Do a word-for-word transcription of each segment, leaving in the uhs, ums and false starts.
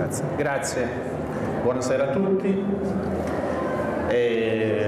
Grazie. Grazie. Buonasera a tutti. E,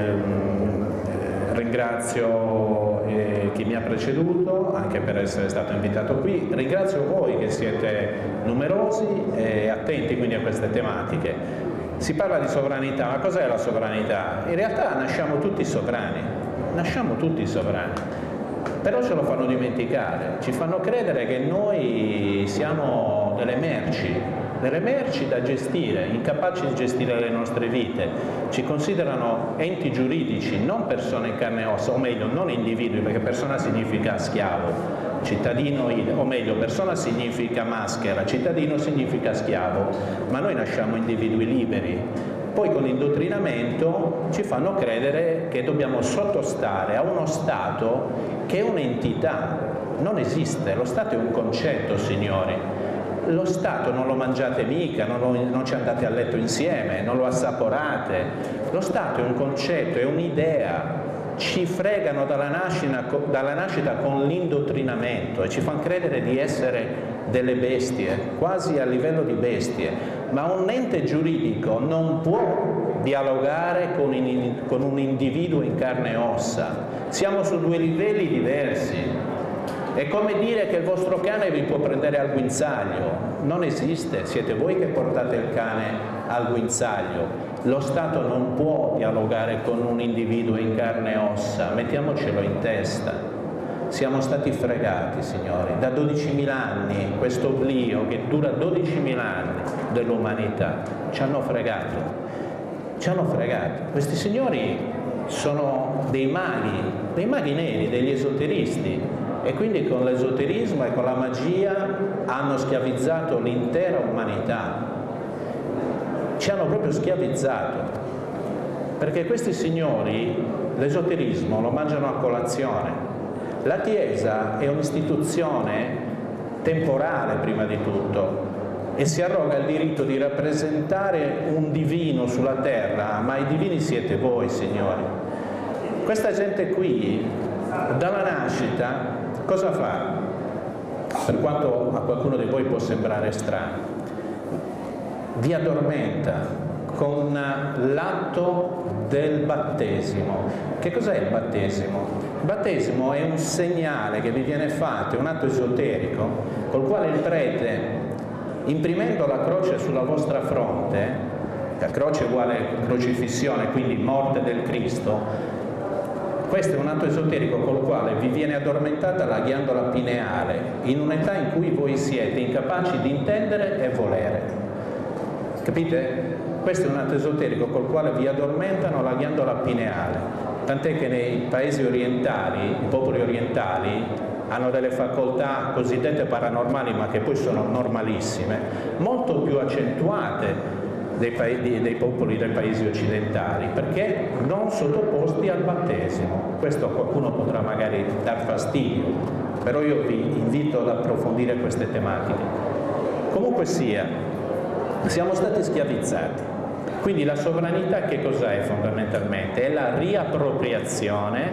ringrazio eh, chi mi ha preceduto anche per essere stato invitato qui. Ringrazio voi che siete numerosi e attenti quindi a queste tematiche. Si parla di sovranità, ma cos'è la sovranità? In realtà nasciamo tutti sovrani, nasciamo tutti sovrani, però ce lo fanno dimenticare, ci fanno credere che noi siamo delle merci, delle merci da gestire, incapaci di gestire le nostre vite, ci considerano enti giuridici, non persone in carne e ossa, o meglio non individui, perché persona significa schiavo, cittadino, o meglio persona significa maschera, cittadino significa schiavo, ma noi nasciamo individui liberi. Poi con l'indottrinamento ci fanno credere che dobbiamo sottostare a uno Stato che è un'entità, non esiste, lo Stato è un concetto, signori. Lo Stato non lo mangiate mica, non, lo, non ci andate a letto insieme, non lo assaporate. Lo Stato è un concetto, è un'idea. Ci fregano dalla nascita, dalla nascita con l'indottrinamento e ci fanno credere di essere delle bestie, quasi a livello di bestie. Ma un ente giuridico non può dialogare con, in, con un individuo in carne e ossa. Siamo su due livelli diversi. È come dire che il vostro cane vi può prendere al guinzaglio. Non esiste, siete voi che portate il cane al guinzaglio. Lo Stato non può dialogare con un individuo in carne e ossa, mettiamocelo in testa. Siamo stati fregati, signori, da dodicimila anni, questo oblio che dura dodicimila anni dell'umanità, ci hanno fregato, ci hanno fregato. Questi signori sono dei maghi, dei maghi neri, degli esoteristi. E quindi con l'esoterismo e con la magia hanno schiavizzato l'intera umanità, ci hanno proprio schiavizzato, perché questi signori l'esoterismo lo mangiano a colazione. La Chiesa è un'istituzione temporale prima di tutto e si arroga il diritto di rappresentare un divino sulla terra, ma i divini siete voi, signori. Questa gente qui dalla nascita cosa fa? Per quanto a qualcuno di voi può sembrare strano, vi addormenta con l'atto del battesimo. Che cos'è il battesimo? Il battesimo è un segnale che vi viene fatto, è un atto esoterico, col quale il prete, imprimendo la croce sulla vostra fronte, la croce è uguale crocifissione, quindi morte del Cristo. Questo è un atto esoterico col quale vi viene addormentata la ghiandola pineale in un'età in cui voi siete incapaci di intendere e volere. Capite? Questo è un atto esoterico col quale vi addormentano la ghiandola pineale. Tant'è che nei paesi orientali, i popoli orientali, hanno delle facoltà cosiddette paranormali, ma che poi sono normalissime, molto più accentuate Dei, paesi, dei popoli dei paesi occidentali, perché non sottoposti al battesimo. Questo qualcuno potrà magari dar fastidio, però io vi invito ad approfondire queste tematiche. Comunque sia, siamo stati schiavizzati. Quindi la sovranità che cos'è fondamentalmente? È la riappropriazione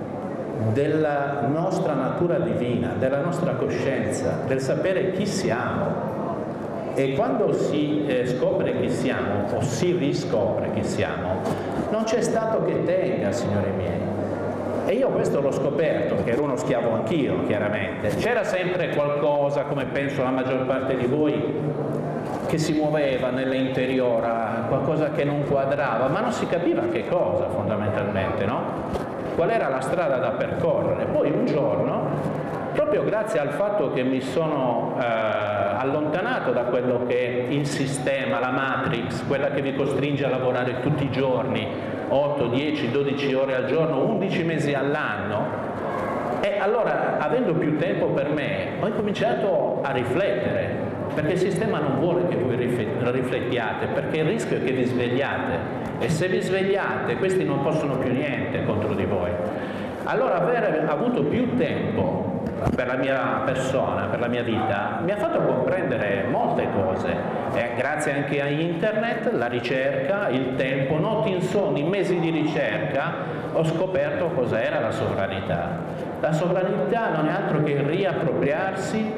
della nostra natura divina, della nostra coscienza, del sapere chi siamo. E quando si eh, scopre chi siamo, o si riscopre chi siamo, non c'è Stato che tenga, signori miei. E io questo l'ho scoperto, perché ero uno schiavo anch'io, chiaramente. C'era sempre qualcosa, come penso la maggior parte di voi, che si muoveva nell'interiora, qualcosa che non quadrava, ma non si capiva che cosa, fondamentalmente, no? Qual era la strada da percorrere. Poi un giorno, proprio grazie al fatto che mi sono eh, allontanato da quello che è il sistema, la matrix, quella che vi costringe a lavorare tutti i giorni, otto, dieci, dodici ore al giorno, undici mesi all'anno, e allora, avendo più tempo per me, ho incominciato a riflettere, perché il sistema non vuole che voi riflettiate, perché il rischio è che vi svegliate, e se vi svegliate questi non possono più niente contro di voi. Allora aver avuto più tempo per la mia persona, per la mia vita, mi ha fatto comprendere molte cose, e grazie anche a internet, la ricerca, il tempo, noti insonni, mesi di ricerca, ho scoperto cos'era la sovranità. La sovranità non è altro che riappropriarsi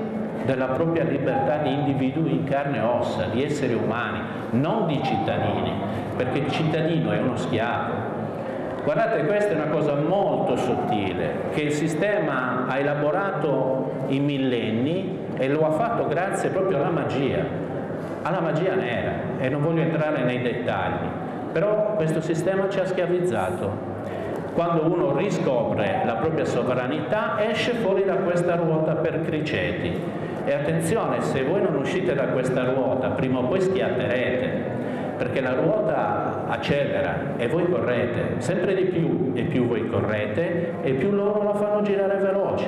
della propria libertà di individui in carne e ossa, di esseri umani, non di cittadini, perché il cittadino è uno schiavo. Guardate, questa è una cosa molto sottile, che il sistema ha elaborato in millenni e lo ha fatto grazie proprio alla magia, alla magia nera, e non voglio entrare nei dettagli, però questo sistema ci ha schiavizzato. Quando uno riscopre la propria sovranità, esce fuori da questa ruota per criceti. E attenzione, se voi non uscite da questa ruota, prima o poi schiatterete, perché la ruota accelera e voi correte, sempre di più, e più voi correte e più loro la fanno girare veloce.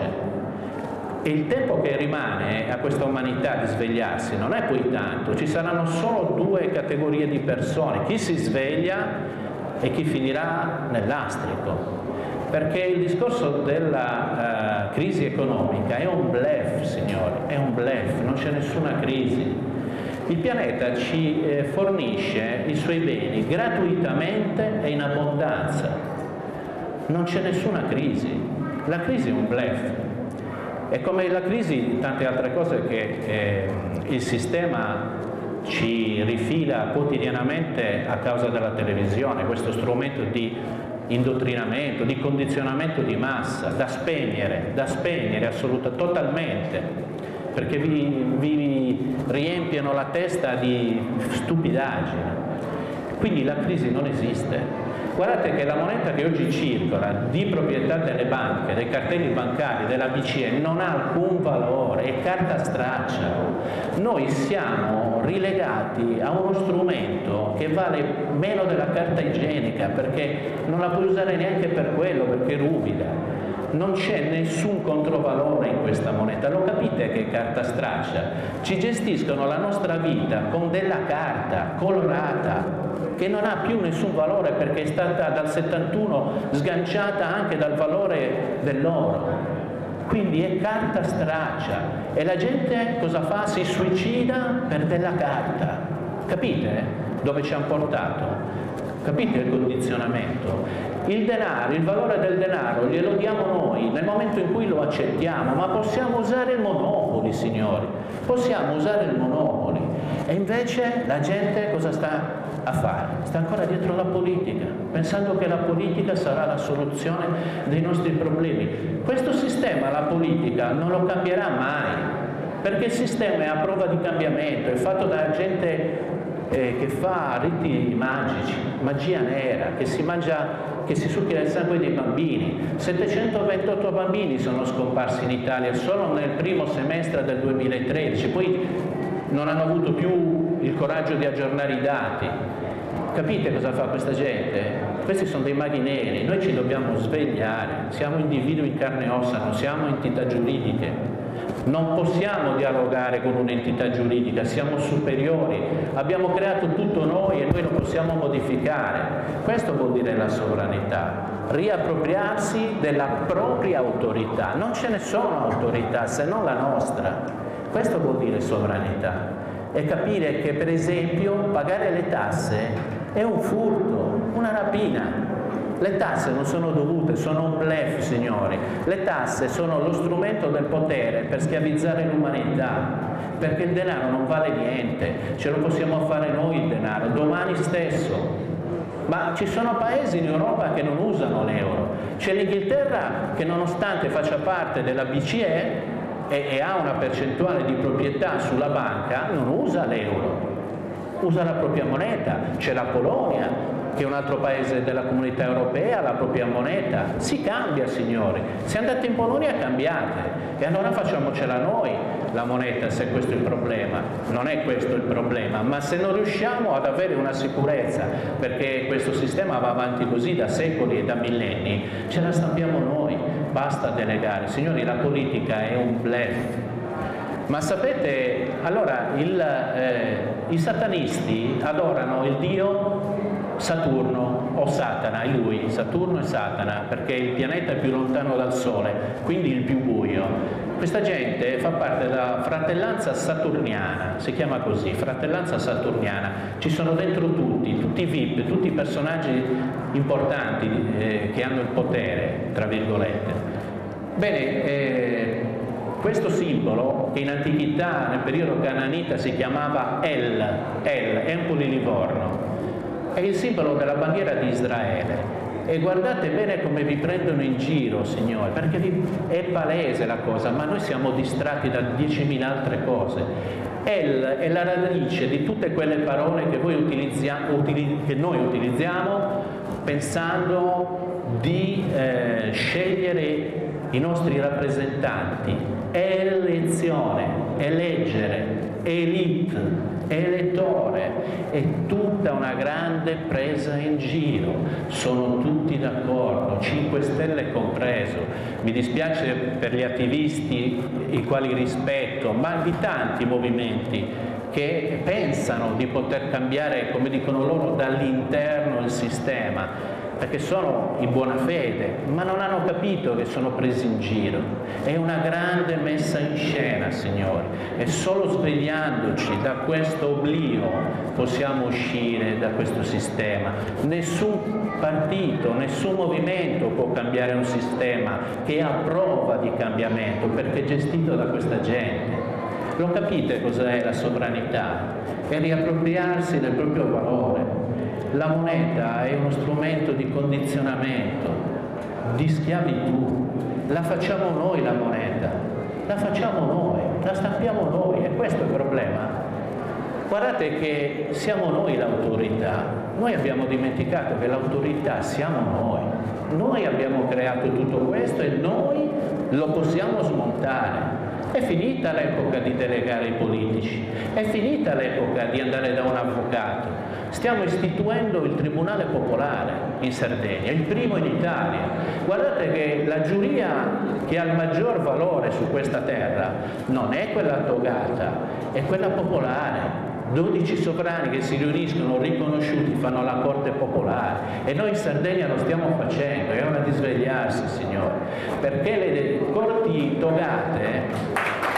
E il tempo che rimane a questa umanità di svegliarsi non è poi tanto, ci saranno solo due categorie di persone, chi si sveglia e chi finirà nel lastrico. Perché il discorso della uh, crisi economica è un bluff, signori, è un bluff, non c'è nessuna crisi. Il pianeta ci eh, fornisce i suoi beni gratuitamente e in abbondanza. Non c'è nessuna crisi. La crisi è un bluff. È come la crisi, tante altre cose che eh, il sistema ci rifila quotidianamente a causa della televisione, questo strumento di indottrinamento, di condizionamento di massa, da spegnere, da spegnere assoluta, totalmente. Perché vi, vi riempiono la testa di stupidaggini. Quindi la crisi non esiste. Guardate che la moneta che oggi circola di proprietà delle banche, dei cartelli bancari, della B C E, non ha alcun valore, è carta straccia. Noi siamo rilegati a uno strumento che vale meno della carta igienica, perché non la puoi usare neanche per quello, perché è ruvida. Non c'è nessun controvalore in questa moneta, lo capite che è carta straccia? Ci gestiscono la nostra vita con della carta colorata che non ha più nessun valore, perché è stata dal settantuno sganciata anche dal valore dell'oro. Quindi è carta straccia e la gente cosa fa? Si suicida per della carta. Capite dove ci hanno portato? Capite il condizionamento? Il denaro, il valore del denaro glielo diamo noi nel momento in cui lo accettiamo, ma possiamo usare il Monopoli, signori, possiamo usare il Monopoli. E invece la gente cosa sta a fare? Sta ancora dietro la politica, pensando che la politica sarà la soluzione dei nostri problemi. Questo sistema, la politica, non lo cambierà mai, perché il sistema è a prova di cambiamento, è fatto da gente eh, che fa riti magici, magia nera, che si mangia, che si succhia il sangue dei bambini. settecentoventotto bambini sono scomparsi in Italia solo nel primo semestre del duemilatredici, poi non hanno avuto più il coraggio di aggiornare i dati. Capite cosa fa questa gente? Questi sono dei maghi neri, noi ci dobbiamo svegliare, siamo individui in carne e ossa, non siamo entità giuridiche. Non possiamo dialogare con un'entità giuridica, siamo superiori, abbiamo creato tutto noi e noi lo possiamo modificare. Questo vuol dire la sovranità, riappropriarsi della propria autorità. Non ce ne sono autorità se non la nostra. Questo vuol dire sovranità. E capire che, per esempio, pagare le tasse è un furto, una rapina. Le tasse non sono dovute, sono un bluff, signori. Le tasse sono lo strumento del potere per schiavizzare l'umanità, perché il denaro non vale niente, ce lo possiamo fare noi il denaro, domani stesso. Ma ci sono paesi in Europa che non usano l'euro. C'è l'Inghilterra che, nonostante faccia parte della B C E e, e ha una percentuale di proprietà sulla banca, non usa l'euro, usa la propria moneta. C'è la Polonia, che è un altro paese della comunità europea, la propria moneta. Si cambia, signori. Se andate in Polonia cambiate, e allora facciamocela noi la moneta, se questo è il problema. Non è questo il problema, ma se non riusciamo ad avere una sicurezza, perché questo sistema va avanti così da secoli e da millenni, ce la stampiamo noi, basta delegare. Signori, la politica è un bluff. Ma sapete, allora il, eh, i satanisti adorano il dio Saturno o Satana, è lui, Saturno e Satana, perché è il pianeta più lontano dal Sole, quindi il più buio. Questa gente fa parte della fratellanza saturniana, si chiama così, fratellanza saturniana. Ci sono dentro tutti, tutti i V I P, tutti i personaggi importanti eh, che hanno il potere, tra virgolette. Bene, eh, questo simbolo, che in antichità, nel periodo cananita, si chiamava El, El, Empoli Livorno, è il simbolo della bandiera di Israele. E guardate bene come vi prendono in giro, signori, perché vi, è palese la cosa, ma noi siamo distratti da diecimila altre cose. El è la radice di tutte quelle parole che, voi utilizziamo, util, che noi utilizziamo pensando di eh, scegliere i nostri rappresentanti. Elezione, eleggere, elite, elettore, è tutta una grande presa in giro, sono tutti d'accordo, cinque Stelle compreso. Mi dispiace per gli attivisti, i quali rispetto, ma di tanti movimenti che pensano di poter cambiare, come dicono loro, dall'interno il sistema, perché sono in buona fede, ma non hanno capito che sono presi in giro. È una grande messa in scena, signori, e solo svegliandoci da questo oblio possiamo uscire da questo sistema. Nessun partito, nessun movimento può cambiare un sistema che è a prova di cambiamento, perché è gestito da questa gente. Lo capite cos'è la sovranità? È riappropriarsi del proprio valore. La moneta è uno strumento di condizionamento, di schiavitù. La facciamo noi la moneta, la facciamo noi, la stampiamo noi, e questo è il problema. Guardate che siamo noi l'autorità. Noi abbiamo dimenticato che l'autorità siamo noi. Noi abbiamo creato tutto questo e noi lo possiamo smontare. È finita l'epoca di delegare i politici, è finita l'epoca di andare da un avvocato. Stiamo istituendo il Tribunale Popolare in Sardegna, il primo in Italia. Guardate che la giuria che ha il maggior valore su questa terra non è quella togata, è quella popolare. dodici sovrani che si riuniscono riconosciuti fanno la Corte Popolare, e noi in Sardegna lo stiamo facendo. È ora di svegliarsi, signori, perché le corti togate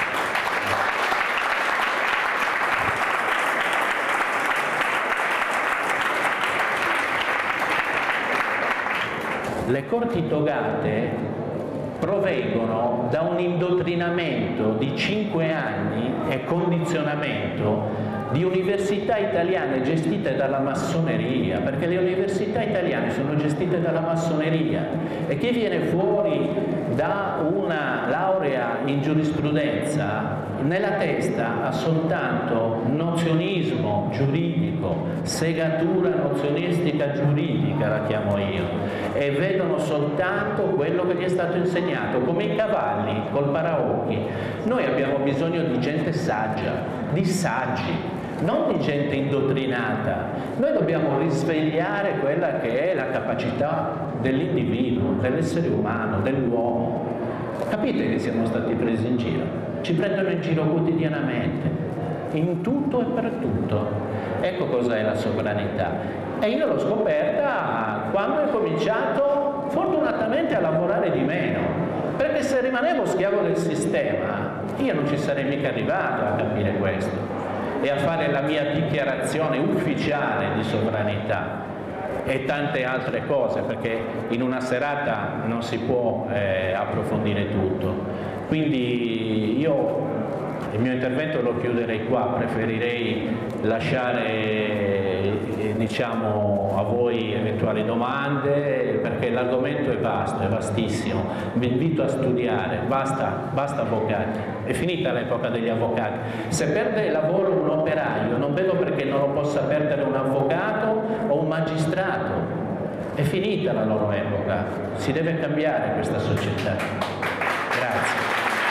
le corti togate provengono da un indottrinamento di cinque anni e condizionamento di università italiane gestite dalla massoneria, perché le università italiane sono gestite dalla massoneria, e chi viene fuori da una laurea in giurisprudenza nella testa ha soltanto nozionismo giuridico, segatura nozionistica giuridica la chiamo io, e vedono soltanto quello che gli è stato insegnato, come i cavalli col paraocchi. Noi abbiamo bisogno di gente saggia, di saggi, non di gente indottrinata. Noi dobbiamo risvegliare quella che è la capacità dell'individuo, dell'essere umano, dell'uomo. Capite che siamo stati presi in giro? Ci prendono in giro quotidianamente, in tutto e per tutto. Ecco cos'è la sovranità. E io l'ho scoperta quando ho cominciato, fortunatamente, a lavorare di meno, perché se rimanevo schiavo del sistema io non ci sarei mica arrivato a capire questo e a fare la mia dichiarazione ufficiale di sovranità e tante altre cose, perché in una serata non si può eh, approfondire tutto. Quindi io il mio intervento lo chiuderei qua, preferirei lasciare eh, diciamo, a voi eventuali domande, perché l'argomento è vasto, è vastissimo. Vi invito a studiare, basta, basta avvocati, è finita l'epoca degli avvocati. Se perde il lavoro un operaio, non vedo perché non lo possa perdere un avvocato o un magistrato. È finita la loro epoca, si deve cambiare questa società. Grazie.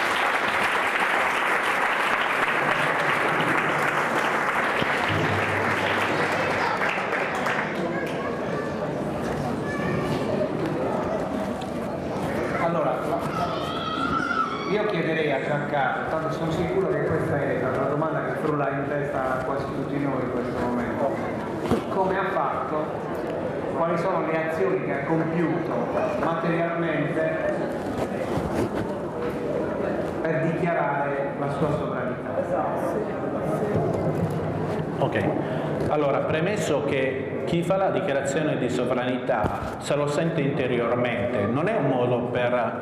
Io chiederei a Giancarlo, tanto sono sicuro che questa è una domanda che frulla in testa a quasi tutti noi in questo momento, come ha fatto, quali sono le azioni che ha compiuto materialmente per dichiarare la sua sovranità. Ok, allora premesso che chi fa la dichiarazione di sovranità se lo sente interiormente, non è un modo per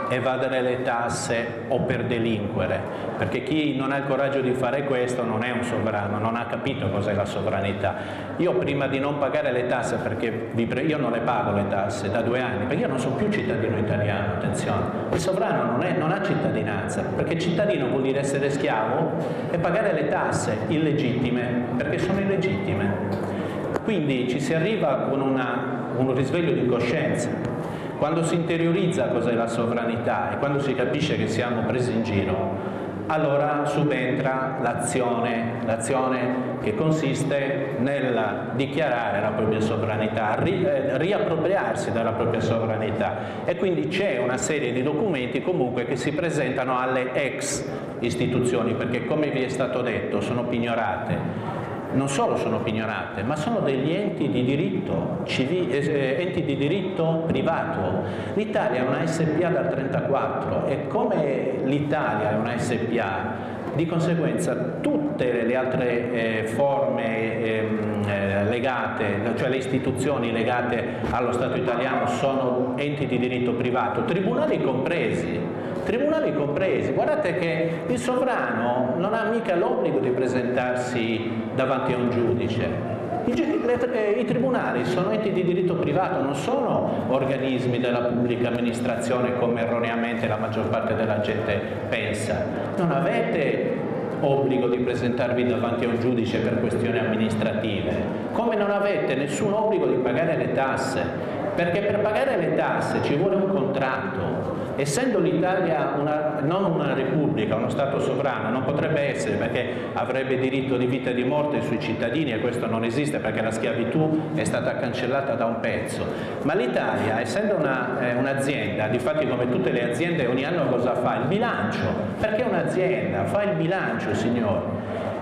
evadere le tasse o per delinquere, perché chi non ha il coraggio di fare questo non è un sovrano, non ha capito cos'è la sovranità. Io prima di non pagare le tasse, perché io non le pago le tasse da due anni, perché io non sono più cittadino italiano, attenzione, il sovrano non, è, non ha cittadinanza, perché cittadino vuol dire essere schiavo e pagare le tasse illegittime, perché sono illegittime. Quindi ci si arriva con una, un risveglio di coscienza. Quando si interiorizza cos'è la sovranità e quando si capisce che siamo presi in giro, allora subentra l'azione, l'azione che consiste nel dichiarare la propria sovranità, ri, eh, riappropriarsi della propria sovranità, e quindi c'è una serie di documenti comunque che si presentano alle ex istituzioni, perché come vi è stato detto sono pignorate. Non solo sono pignorate, ma sono degli enti di diritto, civi, eh, enti di diritto privato. L'Italia è una S P A dal trentaquattro e come l'Italia è una S P A, di conseguenza tutte le altre eh, forme ehm, eh, legate, cioè le istituzioni legate allo Stato italiano sono enti di diritto privato, tribunali compresi. Tribunali compresi, guardate che il sovrano non ha mica l'obbligo di presentarsi davanti a un giudice. I, le, I tribunali sono enti di diritto privato, non sono organismi della pubblica amministrazione come erroneamente la maggior parte della gente pensa. Non avete obbligo di presentarvi davanti a un giudice per questioni amministrative, come non avete nessun obbligo di pagare le tasse, perché per pagare le tasse ci vuole un contratto. Essendo l'Italia una, non una repubblica, uno Stato sovrano, non potrebbe essere, perché avrebbe diritto di vita e di morte sui cittadini, e questo non esiste perché la schiavitù è stata cancellata da un pezzo. Ma l'Italia, essendo una, eh, un'azienda, difatti come tutte le aziende ogni anno cosa fa? Il bilancio, perché un'azienda fa il bilancio, signori.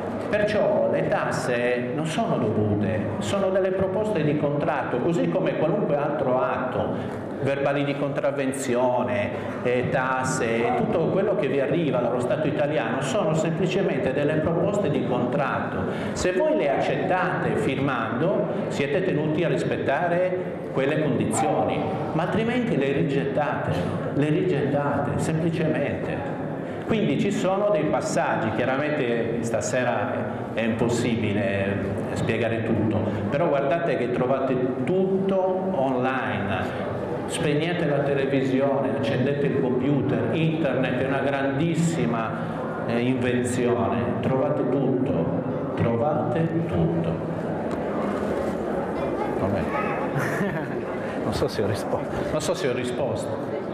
Perciò le tasse non sono dovute, sono delle proposte di contratto, così come qualunque altro atto, verbali di contravvenzione, eh, tasse, tutto quello che vi arriva dallo Stato italiano sono semplicemente delle proposte di contratto. Se voi le accettate firmando, siete tenuti a rispettare quelle condizioni, ma altrimenti le rigettate, le rigettate semplicemente. Quindi ci sono dei passaggi, chiaramente stasera è impossibile spiegare tutto, però guardate che trovate tutto online. Spegnete la televisione, accendete il computer, internet è una grandissima eh, invenzione, trovate tutto, trovate tutto. Vabbè. Non so se ho risposto. Non so se ho risposto.